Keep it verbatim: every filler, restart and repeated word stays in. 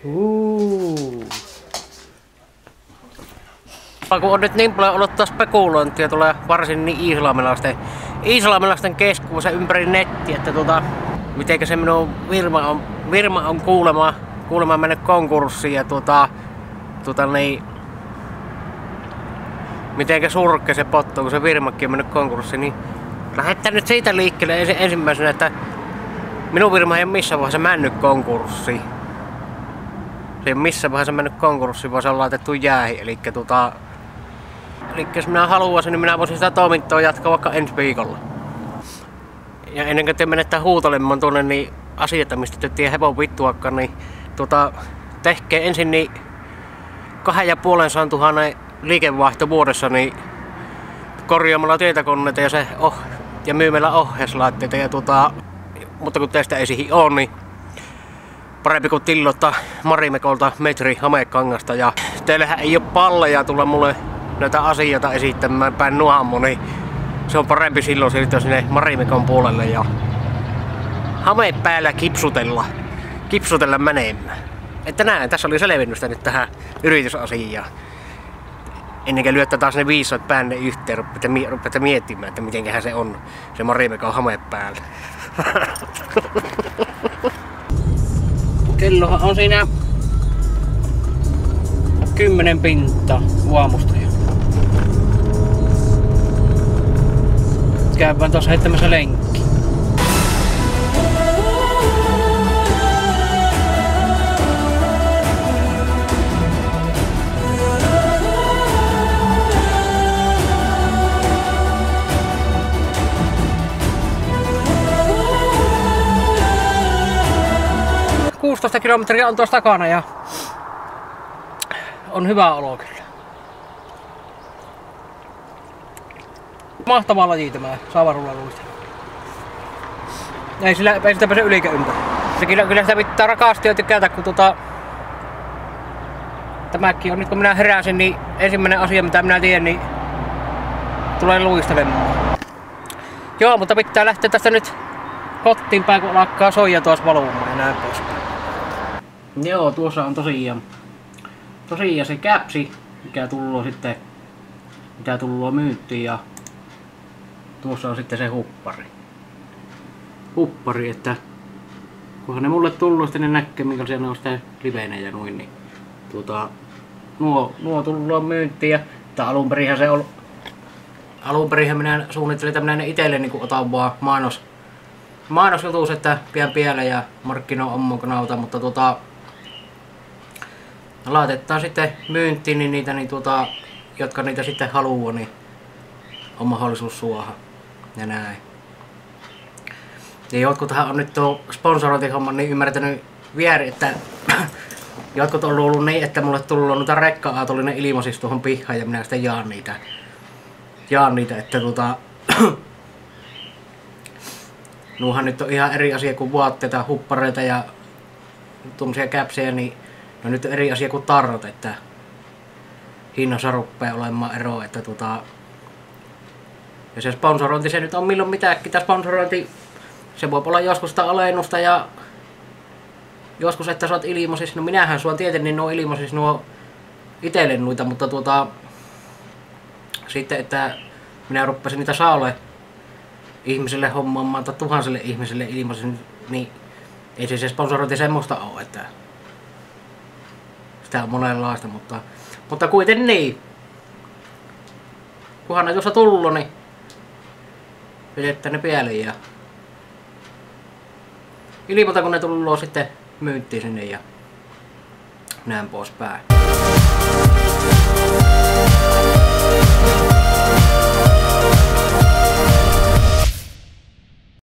Uh. Kun on nyt niin paljon ollut taas spekulointia tulee varsin niin islamilaisten, islamilaisten keskuudessa ympäri nettiä, että tuota, mitenkä se minun firma on, firma on kuulemma, kuulemma mennyt konkurssiin ja tuota, tuota niin, mitenkä surke se potto, kun se firmakin on mennyt konkurssiin, niin lähdetään nyt siitä liikkeelle ensi, ensimmäisenä, että minun firma ei ole missään vaiheessa mennyt konkurssiin. Se ei ole missään vaiheessa mennyt konkurssiin, vaan se on laitettu jäähin, eli tuota, eli jos minä haluaisin, niin minä voisin sitä toimintaa jatkaa vaikka ensi viikolla. Ja ennen kuin te menette huutelemaan tuonne niin asioita, mistä te tiedä hevon vittuakaan, niin tuota, tehkee ensin niin kahden ja puolen saan tuhannen liikevaihto vuodessa niin korjaamalla tietokoneita ja, se oh, ja myymällä ohjauslaitteita. Ja tuota, mutta kun teistä ei siihen ole, niin parempi kuin tilloittaa Marimekolta metri hamekangasta. Ja teillähän ei ole palleja tulla mulle näitä asioita esittämään päin nuhammo, niin se on parempi silloin siirtyä sinne Marimekon puolelle ja hame päällä kipsutella, kipsutella menemään. Että näin, tässä oli selvennystä nyt tähän yritysasiaan. Ennen kuin lyötte taas ne viisot päänne yhteen, rupeatte, rupeatte miettimään, että mitenköhän se on, se Marimekon hame päällä. Kellohan on siinä kymmenen pintaa aamusta. Käydään tuossa heittämässä lenkki. kuusitoista kilometriä on tuossa takana ja on hyvä olo kyllä. Mahtava laji tämä savarulla luista. Ei, sillä, ei sitä pääse ylikä ympäri. Se kyllä, kyllä sitä pitää rakastaa ja tykätä, kun tota, tämäkin on nyt kun minä heräsin, niin ensimmäinen asia mitä minä tiedän, niin tulee luistelemaan. Joo, mutta pitää lähteä tästä nyt kotiin päin, kun alkaa soija tuossa valumaan ja näin poispäin. Joo, tuossa on tosiaan, tosiaan se käpsi, mikä tullut sitten, mitä tullut myyntiin, ja tuossa on sitten se huppari. Huppari, että kunhan ne mulle tullut, sitten ne näkee, minkälaisia ne on sitten livenä ja noin, niin tuota, nuo, nuo tullut myyntiin, ja tää alunperinhän se on, alunperinhän minä suunnittelin, että minä ne itelle niin otan vaan mainos, mainosjutus, että pian pielä ja markkinoi oman kanalta, mutta tuota, laitetaan sitten myyntiin niin niitä, niin tuota, jotka niitä sitten haluaa, niin on mahdollisuus suoha ja näin. Ja jotkuthan on nyt tuo sponsorointihomman niin ymmärtänyt väärin, että jotkut on ollut niin, että mulle tullut noita rekka-aatollinen ilmaisis tuohon pihaan ja minä sitten jaan niitä. Jaan niitä, että tuota, nuuhan nyt on ihan eri asia kuin vaatteita, huppareita ja tuommoisia käpsejä, niin no nyt on eri asia kuin tarrat, että hinnassa rupeaa olemaan eroa, että tuota, ja se sponsorointi, se nyt on milloin mitäkin, tämä sponsorointi, se voi olla joskus sitä alennusta ja joskus, että sä oot ilmaisis, no minähän sua tietenkin niin nuo ilmaisis nuo itelle noita, mutta tuota, sitten, että minä ruppasin niitä saalle ihmisille hommaamaan tai tuhansille ihmisille ilmaisis, niin ei se, se sponsorointi semmoista ole, että sitä on monenlaista, mutta, mutta kuitenkin niin. Kunhan ne tuossa tullut, niin pidetään ne päälle ja ilmoita kun ne tullut sitten myyntiin sinne ja näin poispäin.